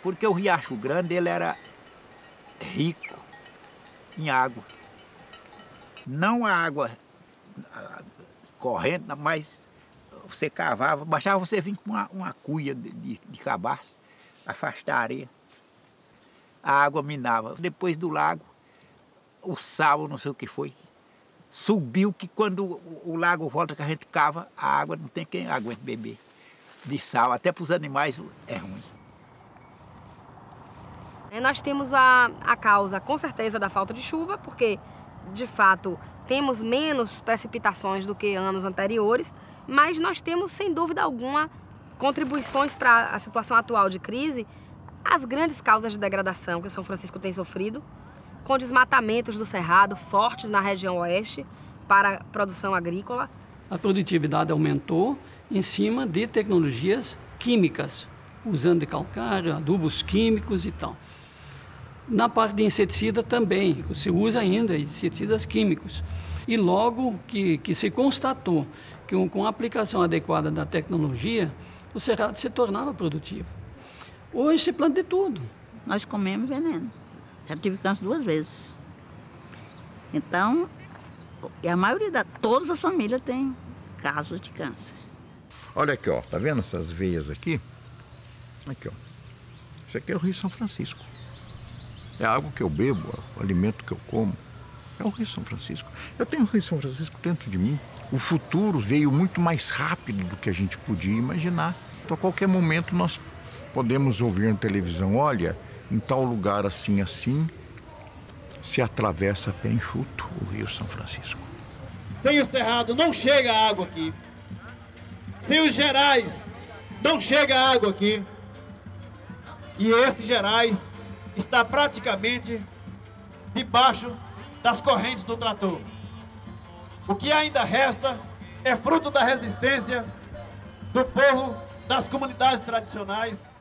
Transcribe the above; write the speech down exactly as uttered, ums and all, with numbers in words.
Porque o Riacho Grande ele era rico em água. Não a água corrente, mas você cavava, bastava você vir com uma, uma cuia de, de, de cabaço, afastar a areia. A água minava. Depois do lago, o sal, não sei o que foi, subiu que quando o, o lago volta que a gente cava, a água não tem quem aguente beber. De sal, até para os animais é ruim. Nós temos a, a causa, com certeza, da falta de chuva, porque, de fato, temos menos precipitações do que anos anteriores, mas nós temos, sem dúvida alguma, contribuições para a situação atual de crise, as grandes causas de degradação que o São Francisco tem sofrido, com desmatamentos do cerrado fortes na região oeste para a produção agrícola. A produtividade aumentou em cima de tecnologias químicas, usando de calcário, adubos químicos e tal. Na parte de inseticida também, se usa ainda inseticidas químicos. E logo que, que se constatou que um, com a aplicação adequada da tecnologia, o cerrado se tornava produtivo. Hoje se planta de tudo. Nós comemos veneno. Já tive câncer duas vezes. Então, a maioria, da, todas as famílias têm casos de câncer. Olha aqui, ó, tá vendo essas veias aqui? Aqui, ó. Isso aqui é o Rio São Francisco. É a água que eu bebo, o alimento que eu como. É o Rio São Francisco. Eu tenho o Rio São Francisco dentro de mim. O futuro veio muito mais rápido do que a gente podia imaginar. Então, a qualquer momento nós podemos ouvir na televisão, olha, em tal lugar assim, assim, se atravessa a pé enxuto o Rio São Francisco. Sem o cerrado não chega água aqui. Sem os gerais não chega água aqui. E esses gerais está praticamente debaixo das correntes do trator. O que ainda resta é fruto da resistência do povo das comunidades tradicionais